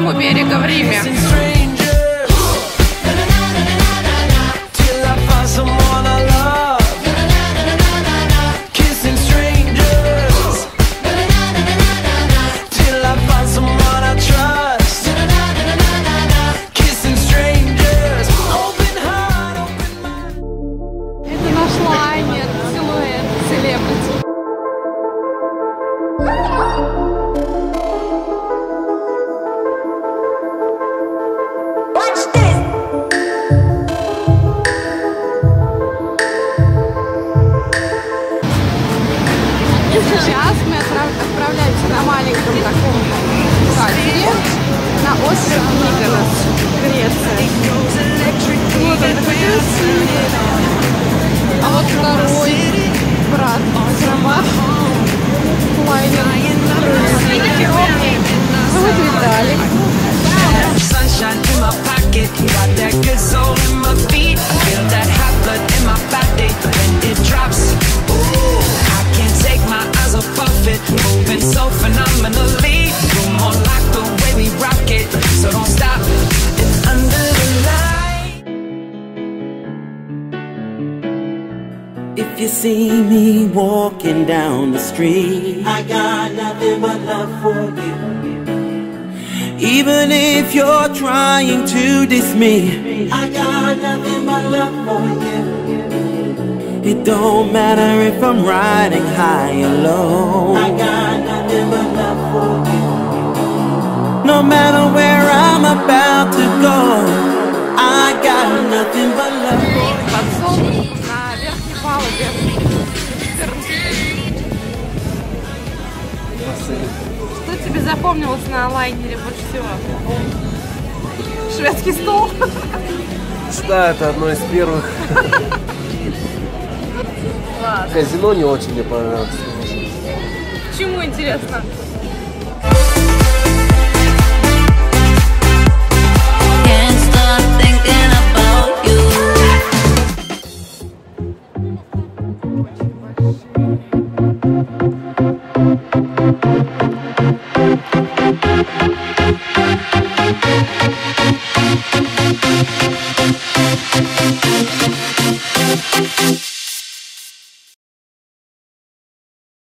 у берега в Риме. Это наш лайнер, силуэт, селебрити. Сейчас мы отправляемся на маленьком таком катере на остров Миконос, Греция. Вот он такой красивый. А вот второй брат Роман лайнер. Вот Виталик. Moving so phenomenally, you're more like the way we rock it. So don't stop. And under the light, if you see me walking down the street, I got nothing but love for you. Even if you're trying to diss me, I got nothing but love for you. It don't matter if I'm riding high or low, I got nothing but love for you. No matter where I'm about to go, I got nothing but love for you. Подсолнух на верхней палубе. Что тебе запомнилось на лайнере больше всего? Шведский стол? Да, это одно из первых. Класс. Казино не очень мне понравилось. Почему, интересно? Can't stop thinking about you.